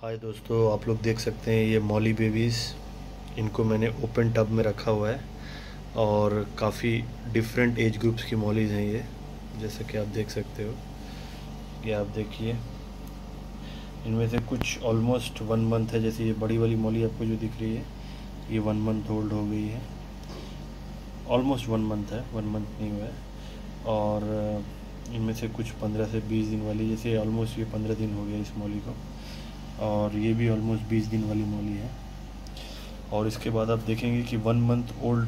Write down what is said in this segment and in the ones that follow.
हाय दोस्तों, आप लोग देख सकते हैं ये मॉली बेबीज़। इनको मैंने ओपन टब में रखा हुआ है और काफ़ी डिफरेंट एज ग्रुप्स की मॉलीज़ हैं ये, जैसा कि आप देख सकते हो। ये आप देखिए, इनमें से कुछ ऑलमोस्ट 1 मंथ है। जैसे ये बड़ी वाली मॉली आपको जो दिख रही है, ये 1 मंथ ओल्ड हो गई है। ऑलमोस्ट 1 मंथ है, 1 मंथ नहीं हुआ है। और इनमें से कुछ 15 से 20 दिन वाली, जैसे ऑलमोस्ट ये 15 दिन हो गया इस मॉली को, और ये भी ऑलमोस्ट 20 दिन वाली मॉली है। और इसके बाद आप देखेंगे कि 1 month old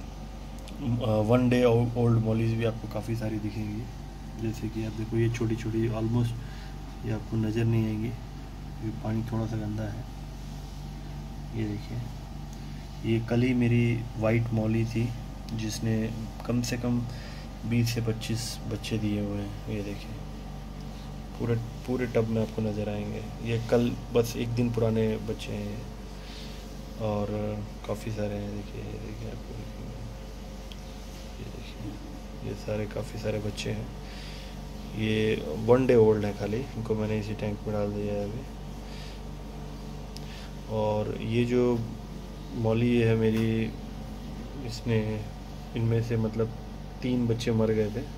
1 day old mollies भी आपको काफ़ी सारी दिखेंगी। जैसे कि आप देखो, ये छोटी छोटी ऑलमोस्ट ये आपको नज़र नहीं आएंगी, ये पानी थोड़ा सा गंदा है। ये देखिए, ये कल ही मेरी वाइट मॉली थी जिसने कम से कम 20 से 25 बच्चे दिए हुए हैं। ये देखिए, पूरे पूरे टब में आपको नज़र आएंगे। ये कल बस एक दिन पुराने बच्चे हैं ये, और काफ़ी सारे हैं। देखिए, ये देखिए, आपको दिखेंगे। ये देखिए, ये सारे काफ़ी सारे बच्चे हैं। ये 1 डे ओल्ड है खाली, इनको मैंने इसी टैंक में डाल दिया है अभी। और ये जो मॉली है मेरी, इसने इनमें से मतलब 3 बच्चे मर गए थे,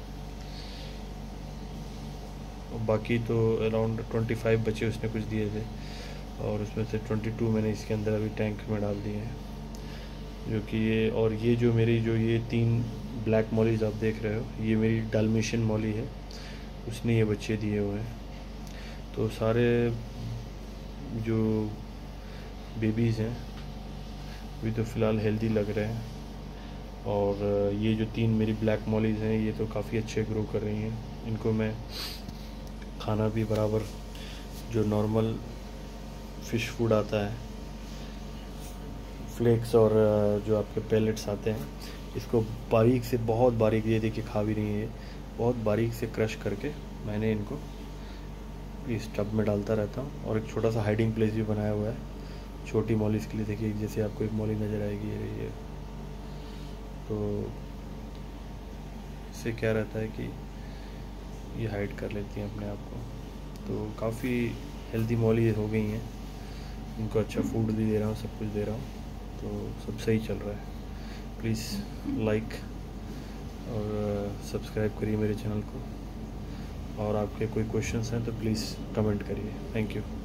बाकी तो अराउंड 25 बच्चे उसने कुछ दिए थे, और उसमें से 22 मैंने इसके अंदर अभी टैंक में डाल दिए हैं। जो कि ये, और ये जो मेरी जो ये 3 ब्लैक मॉलीज आप देख रहे हो, ये मेरी डाल्मेशियन मॉली है, उसने ये बच्चे दिए हुए हैं। तो सारे जो बेबीज़ हैं अभी तो फ़िलहाल हेल्दी लग रहे हैं। और ये जो 3 मेरी ब्लैक मॉलीज़ हैं, ये तो काफ़ी अच्छे ग्रो कर रही हैं। इनको मैं खाना भी बराबर, जो नॉर्मल फ़िश फूड आता है, फ्लेक्स और जो आपके पेलेट्स आते हैं, इसको बारीक से, बहुत बारीक, ये देखिए खा भी नहीं है, बहुत बारीक से क्रश करके मैंने इनको इस टब में डालता रहता हूँ। और एक छोटा सा हाइडिंग प्लेस भी बनाया हुआ है छोटी मॉलीज़ के लिए। देखिए, जैसे आपको एक मॉली नज़र आएगी ये, तो इससे क्या रहता है कि ये हाइड कर लेती हैं अपने आप को। तो काफ़ी हेल्दी मॉली हो गई हैं। इनको अच्छा फूड भी दे रहा हूँ, सब कुछ दे रहा हूँ, तो सब सही चल रहा है। प्लीज़ लाइक और सब्सक्राइब करिए मेरे चैनल को, और आपके कोई क्वेश्चंस हैं तो प्लीज़ कमेंट करिए। Thank you.